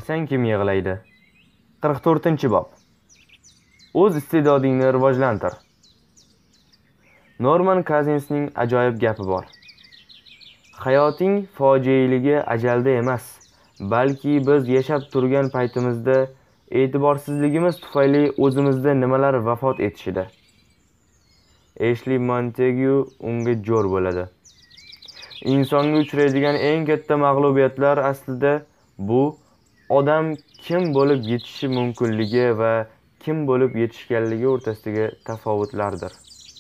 Aytsang kim yig'laydi? 44-bob. O'z iste'dodingni rivojlantir. Norman Kazinsning ajoyib gapi bor. Hayoting fojialigi ajalda emas, balki biz yashab turgan paytimizda e'tiborsizligimiz tufayli o'zimizda nimalar vafot etishida. Ashley Montagu unga jo'r bo'ladi. Insonga uchraydigan eng katta mag'lubiyatlar aslida bu odam kim bo'lib yetishi mumkinligi va kim bo'lib yetishganligi o'rtasidagi tafovutlardir.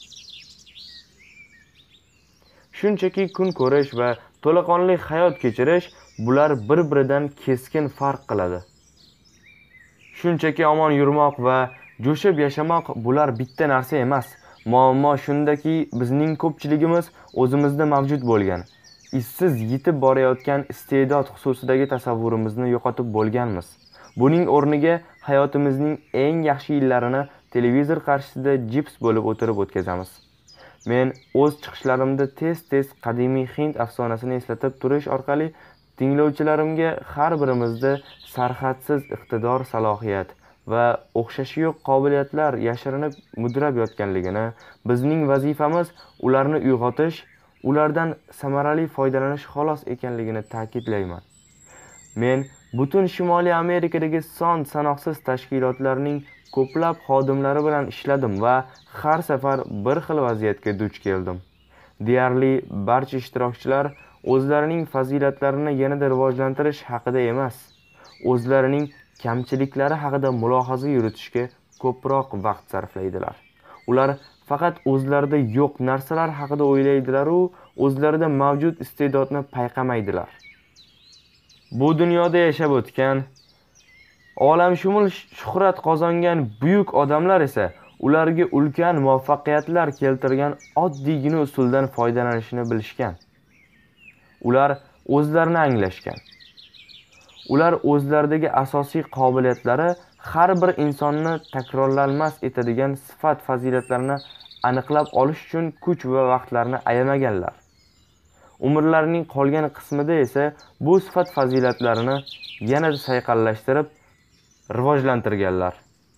Shunchaki kun ko'rish va to'laqonli hayot kechirish bular bir-biridan keskin farq qiladi. Shunchaki omon yurmoq va jo'shib yashamoq bular bitta narsa emas. Muammo shundaki, bizning ko'pchiligimiz o'zimizda mavjud bo'lgan, izsiz yitib borayotgan iste'dod xususidagi tasavvurimizni yo'qotib bo'lganmiz. Buning o'rniga hayotimizning eng yaxshi yillarini televizor qarshisida jips bo'lib o'tirib o'tkazamiz. Men o'z chiqishlarimda tez-tez qadimiy Hind afsonasini eslatib turish orqali tinglovchilarimga har birimizda sarhadsiz iqtidor, salohiyat va o'xshashi yo'q qobiliyatlar yashirinib mudrab yotganligini, bizning vazifamiz ularni uyg'otish, ulardan samarali foydalanish xolos ekanligini ta'kidlayman. Men butun Shimoliy Amerikadagi son-sanoqsiz tashkilotlarning ko'plab xodimlari bilan ishladim va har safar bir xil vaziyatga duch keldim. Deyarli barcha ishtirokchilar o'zlarining fazilatlarini yanada rivojlantirish haqida emas, o'zlarining kamchiliklari haqida mulohaza yuritishga ko'proq vaqt sarflaydilar. Ular faqat o'zlarida yo'q narsalar haqida o'ylaydilar u o'zlarida mavjud iste'dodni payqamaydilar. Bu dunyoda yashab o'tgan, olamshumul shuhrat qozongan buyuk odamlar esa ularga ulkan muvaffaqiyatlar keltirgan oddiygina usuldan foydalanishni bilishgan. Ular o'zlarini anglashgan. Ular o'zlaridagi asosiy qobiliyatlari har bir insonni takrorlanmas etadigan sifat fazilatlarni aniqlab olish uchun kuch va vaqtlarni ayamaganlar. Umrlarining qolgan qismida esa bu sifat fazilatlarini yanada sayqallashtirib rivojlantirganlar.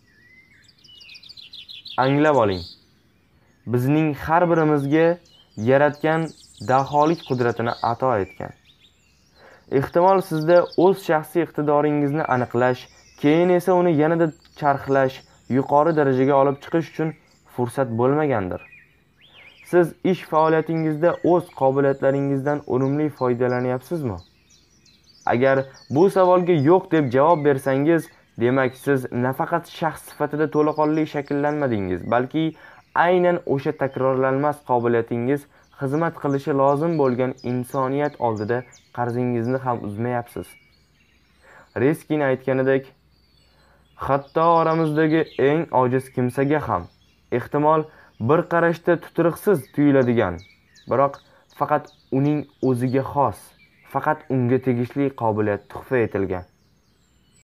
Anglab oling. Bizning har birimizga yaratgan daholik qudratini ato etgan. Ehtimol sizda o'z shaxsiy iqtidoringizni aniqlash, keyin esa uni yanada charxlash, yuqori darajaga olib chiqish uchun fursat bo'lmagandir. Siz ish faoliyatingizda o'z qobiliyatlaringizdan unumli foydalanyapsizmi? Agar bu savolga yo'q deb javob bersangiz, demak siz nafaqat shaxs sifatida to'laqonli shakllanmadingiz, balki aynan o'sha takrorlanmas qobiliyatingiz xizmat qilishi lozim bo'lgan insoniyat oldida qarzingizni ham uzmayapsiz. Reskin aytganidek, hatto oramizdagi eng ojiz kimsaga ham ehtimol bir qarashda tutiriqsiz tuyuladigan, biroq faqat uning o'ziga xos, faqat unga tegishli qobiliyat tuhfa etilgan.